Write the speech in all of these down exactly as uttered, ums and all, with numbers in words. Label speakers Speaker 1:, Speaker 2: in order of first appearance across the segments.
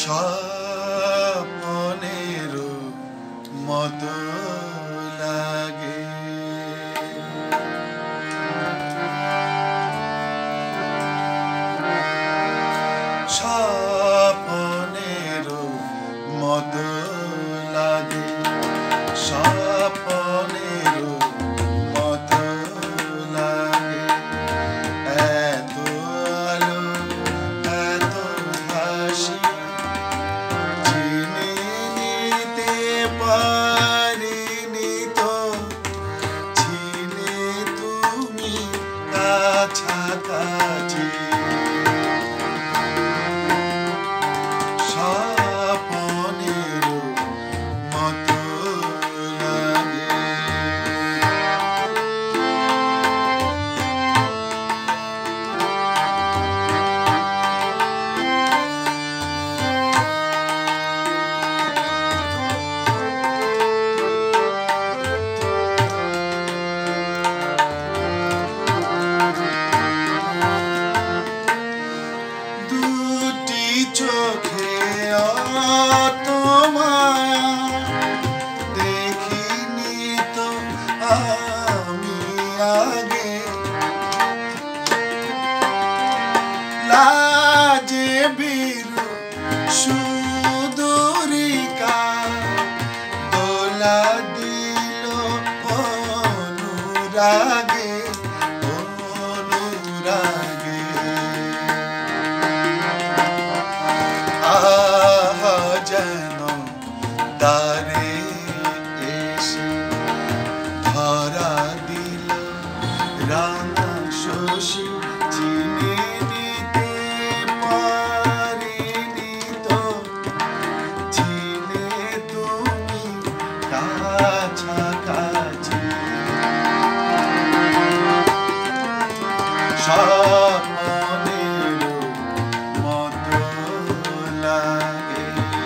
Speaker 1: স্বপ্নেরও মতো লাগে। স্বপ্নেরও মতো লাগে, স্বপ্নেরও মতো লাগে। এত আলো এত হাসি চিনে নিতে পারিনি তো, ছিলে তুমি কাছাকাছি। স্বপ্নেরও মতো লাগে। দুটি চোখে অত মায়া দেখিনি তো আমি আগে। লাজে বিরু সুদূরিকা দোলা দিল অনুরাগে, অনুরাগে। আহ যেন দ্বারে এসে ধরা দিল রাঙা শশী, চিনে নিতে পারিনি তো, ছিলে তুমি কাছাকাছি। স্বপ্নেরও মতো লাগে।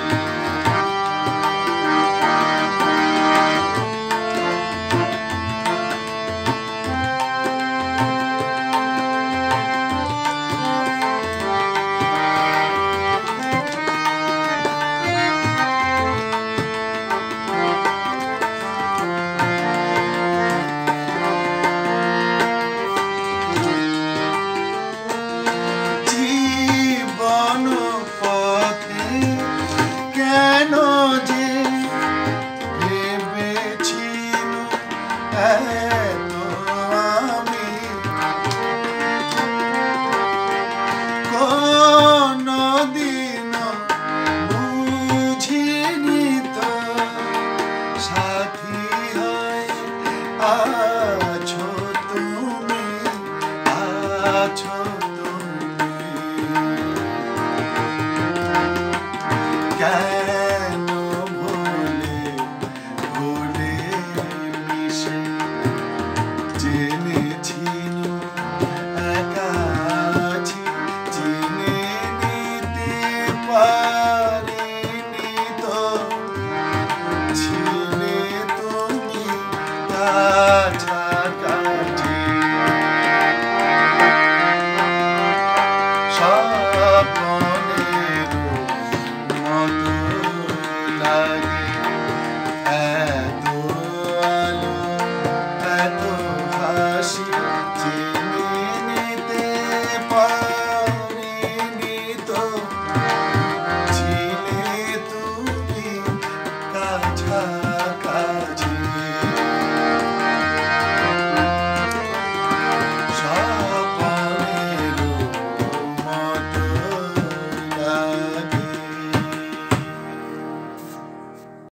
Speaker 1: জীবন পথে কেন যে ভেবেছিল এত আমি, কোনদিন বুঝিনি তো সাথী হয়ে আছো তুমি, আছো তুমি।